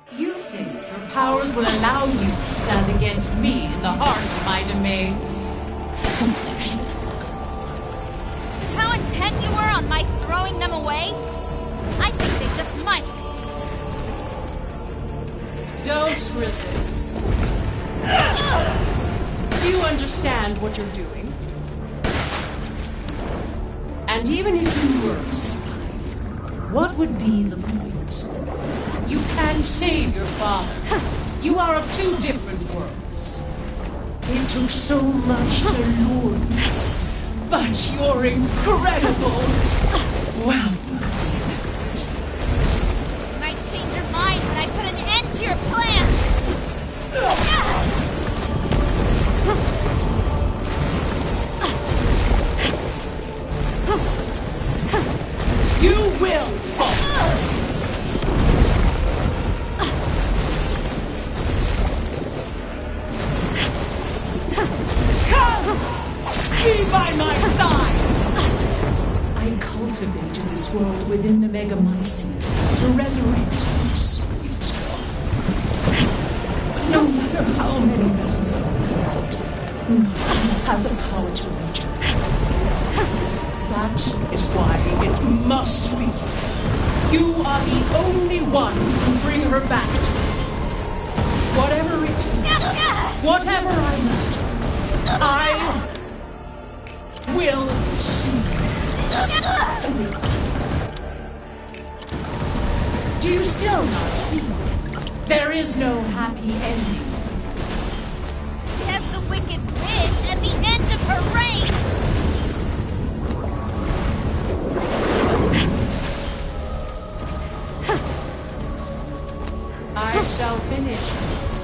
You think your powers will allow you to stand against me in the heart of my domain? Foolish little girl. With how intent you were on my throwing them away, I think they just might. Don't resist. Do you understand what you're doing? And even if you were to survive, what would be the point? You can't save your father. You are of two different worlds. It took so much to lure me, but you're incredible. Well, You might change your mind when I put an end to your plan. you will fall. Be by my side! I cultivated this world within the Megamycete to resurrect your sweet love. But no matter how many vessels I planted, none of them have the power to reach it. That is why it must be. You are the only one who can bring her back to me. Whatever it takes, whatever I must do, I will see. Do you still not see? There is no happy ending. Says the Wicked Witch at the end of her reign. I shall finish this.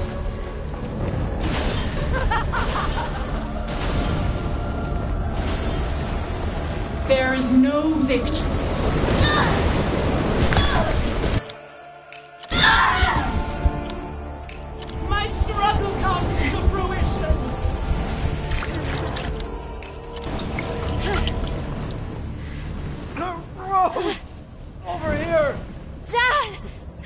There is no victory. My struggle comes to fruition. Rose! Over here! Dad!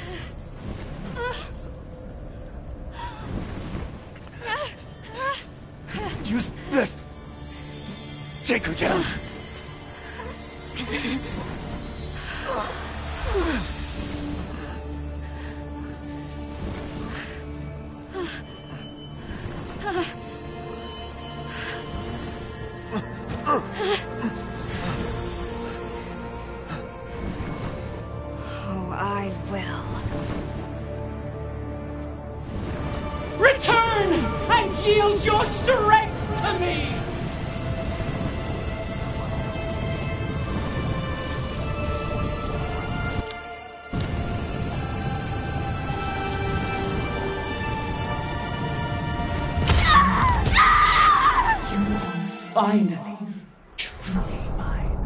Use this! Take her down! Oh, I will. Return and yield your strength to me! You are finally truly mine.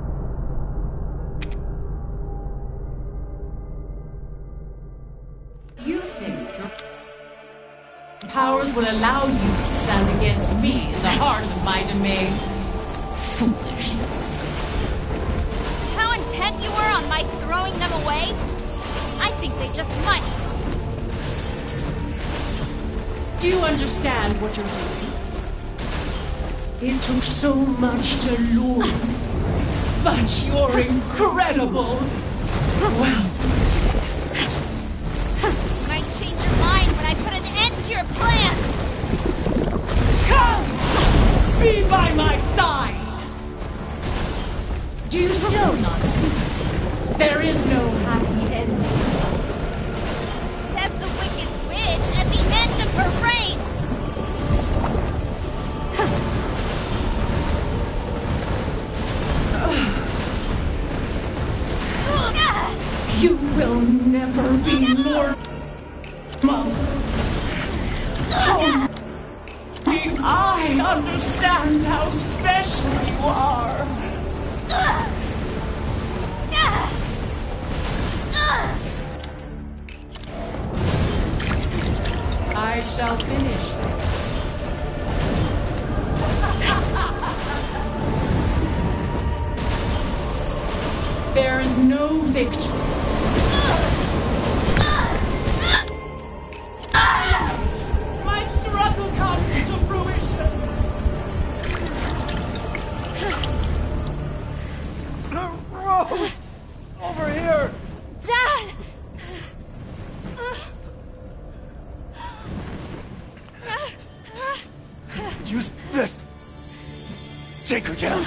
You think your powers will allow you to stand against me in the heart of my domain? Foolish little girl. How intent you were on my throwing them away, I think they just might. Do you understand what you're doing? It took so much to lure me, but you're incredible. Well, You might change your mind when I put an end to your plan. come! Be by my side! Do you still not see? There is no happy ending. Says the Wicked Witch at the end of her reign. You will never be normal. Only I understand how special you are. I shall finish this. There is no victory. Over here! Dad! Use this! Take her down!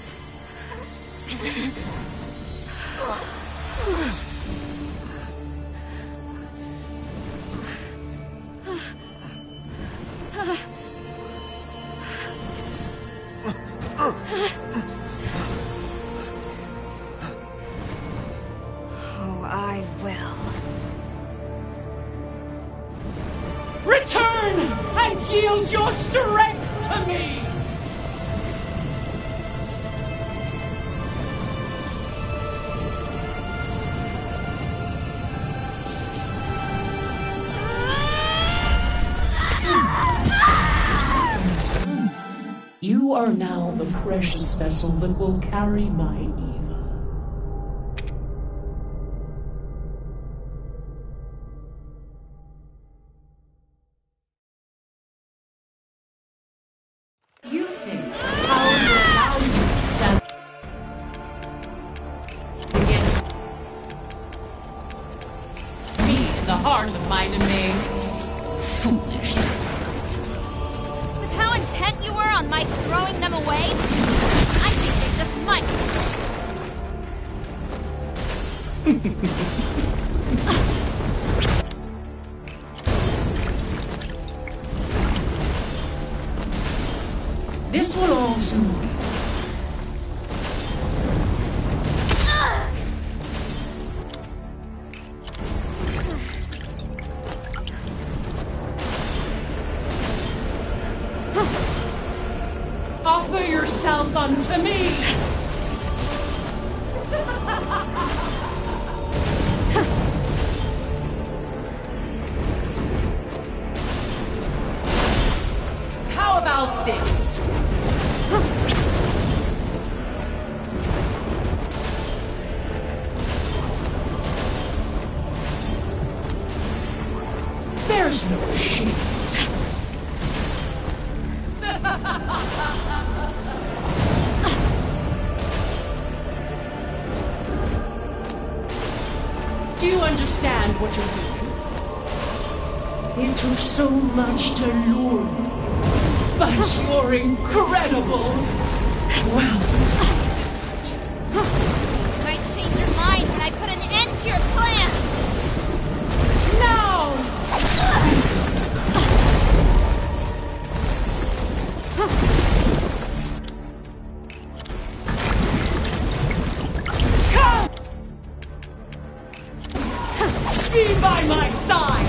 Oh, I will. Return and yield your strength to me! You are now the precious vessel that will carry my Eva. You think how will allow you to stand against me in the heart of my domain? Foolish. With how intent you were on my throwing them away, I think they just might. This will all soon. Offer yourself unto me! How about this? There's no shield. Do you understand what you're doing? It took so much to lure me, but you're incredible. Well, You might change your mind when I put an end to your plans! now! Come! Be by my side!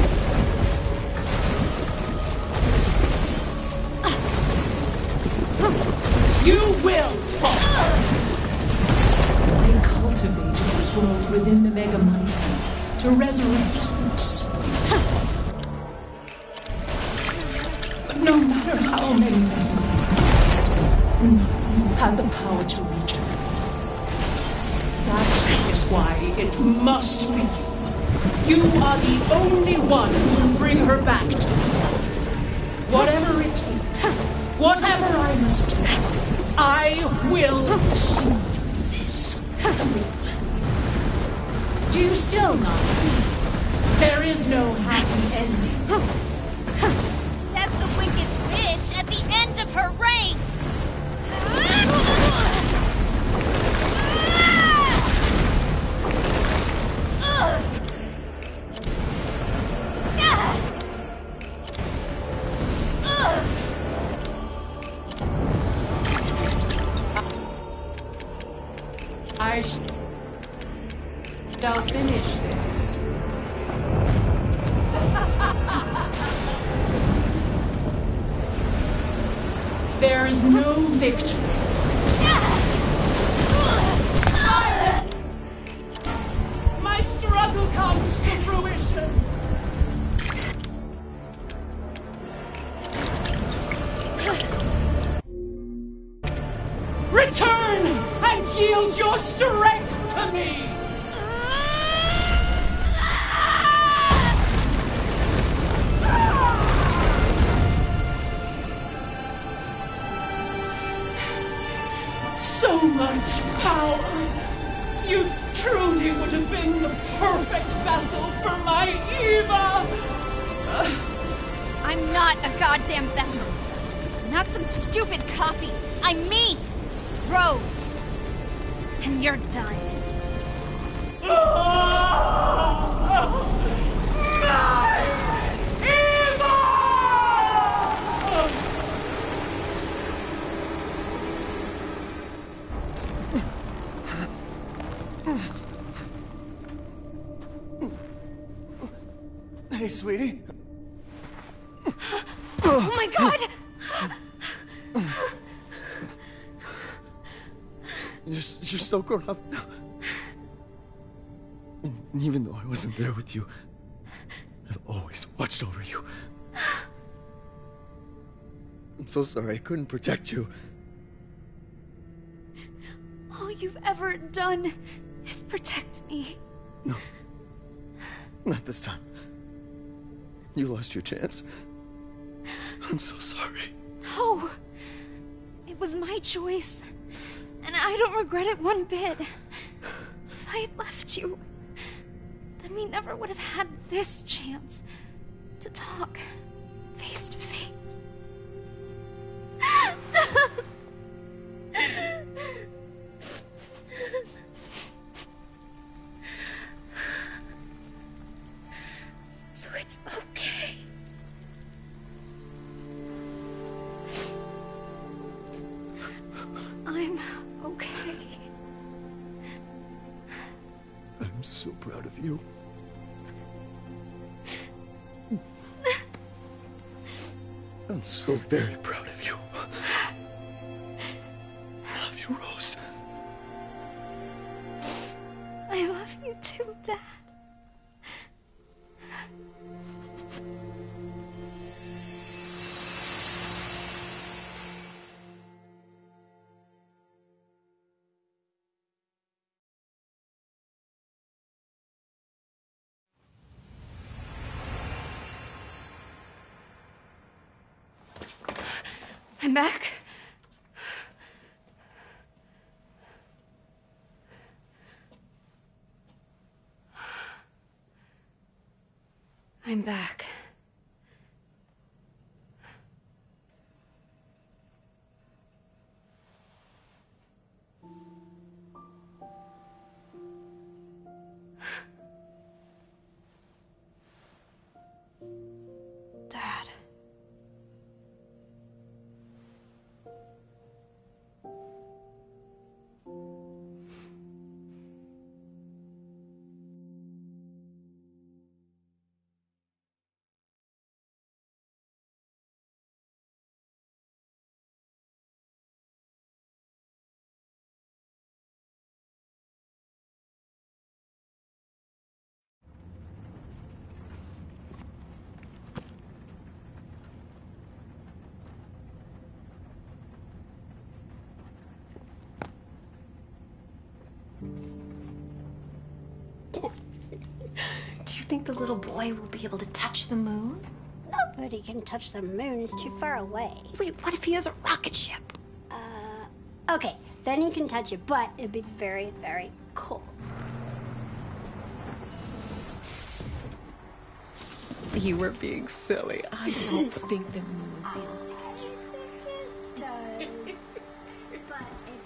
You will fall! I cultivated this world within the Megamycete to resurrect your spirit. But no matter how many vessels I created, none had the power to reach her. That is why it must be you. You are the only one who can bring her back to me. Whatever it takes, whatever I must do, I will see this through. Do you still not see? There is no happy ending. Says the wicked witch at the end of her reign! I shall finish this. There is no victory. My struggle comes to fruition. Return and yield your strength to me! So much power! You truly would have been the perfect vessel for my Eva! I'm not a goddamn vessel. I'm not some stupid copy. I'm me, Rose. And you're done. Hey, sweetie. Oh my god! You're so grown up now. And even though I wasn't there with you, I've always watched over you. I'm so sorry I couldn't protect you. All you've ever done is protect me. No. Not this time. You lost your chance. I'm so sorry. No. It was my choice. And I don't regret it one bit. If I had left you, then we never would have had this chance to talk face to face. So it's okay. I'm okay. I'm so proud of you. I'm so very proud of you. I love you, Rose. I love you too, Dad. I'm back. I'm back. Dad. Do you think the little boy will be able to touch the moon? Nobody can touch the moon. It's too far away. Wait, what if he has a rocket ship? Okay, then he can touch it, but it'd be very, very cold. You were being silly. I don't think the moon feels like It does. But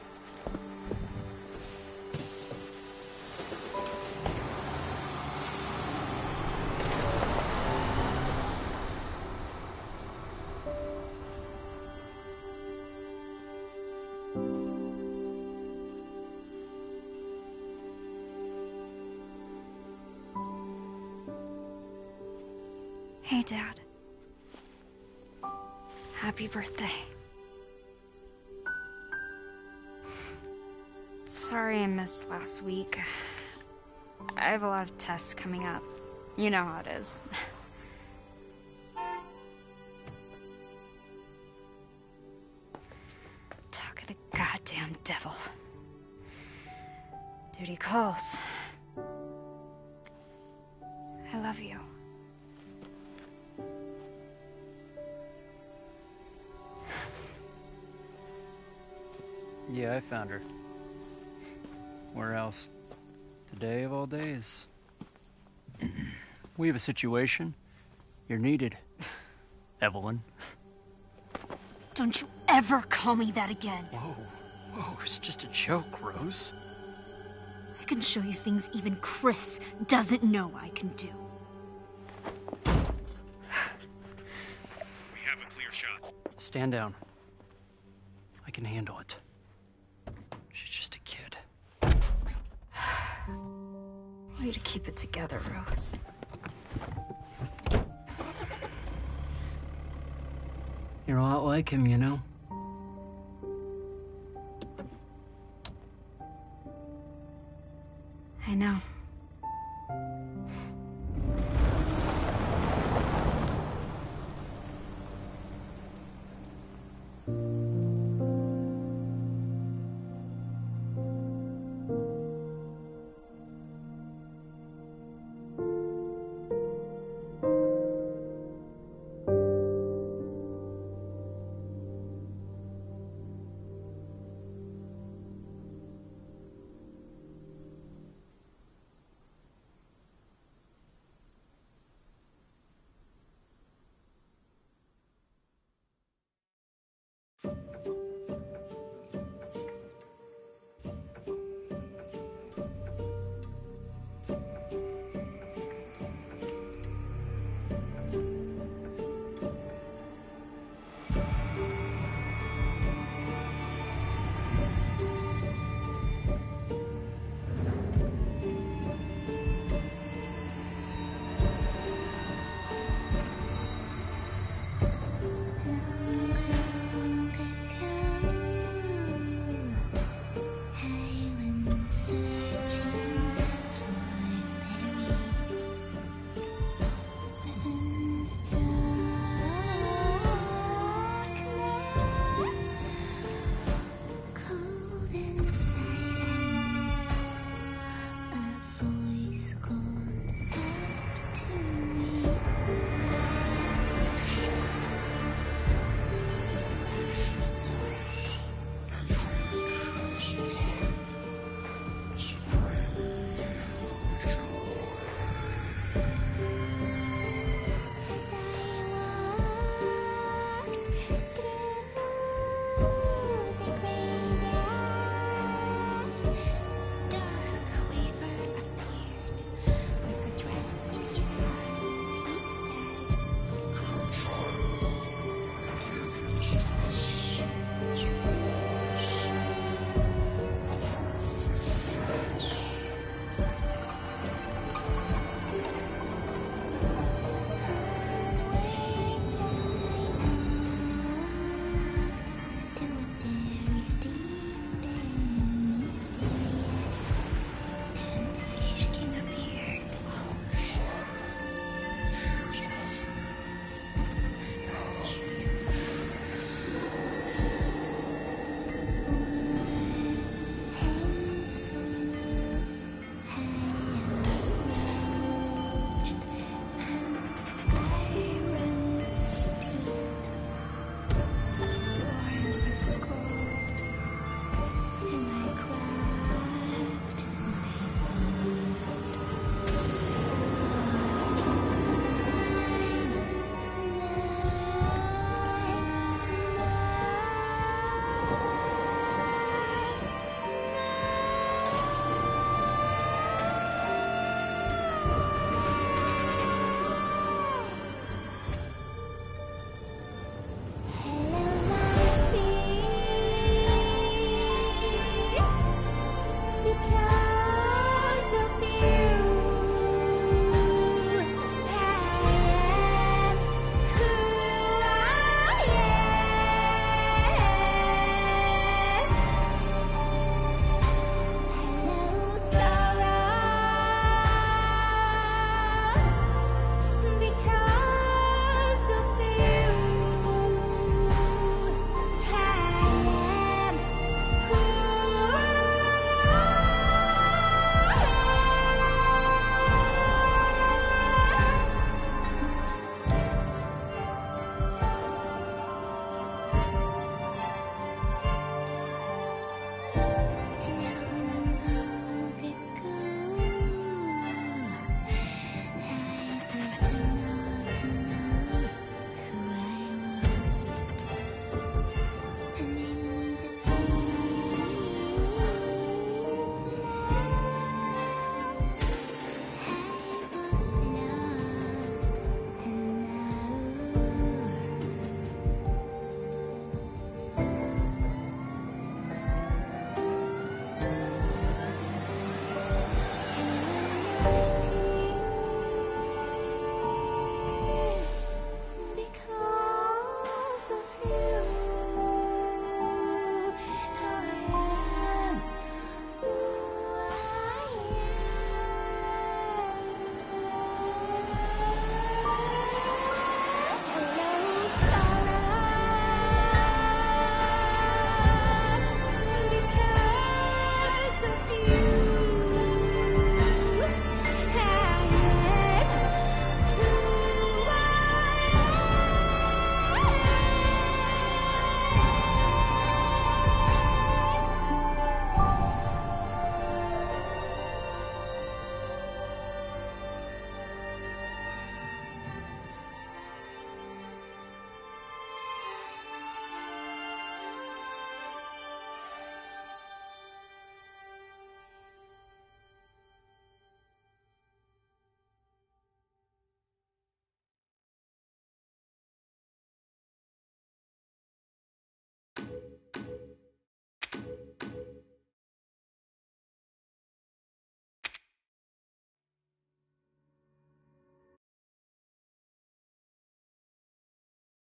Hey, Dad. Happy birthday. Sorry I missed last week. I have a lot of tests coming up. You know how it is. Talk of the goddamn devil. Duty calls. I love you. Yeah, I found her. Where else? Today of all days. We have a situation. You're needed, Evelyn. Don't you ever call me that again. Whoa, it's just a joke, Rose. I can show you things even Chris doesn't know I can do. We have a clear shot. Stand down. I can handle it. She's just a kid. Way to keep it together, Rose. You're a lot like him, you know? I know.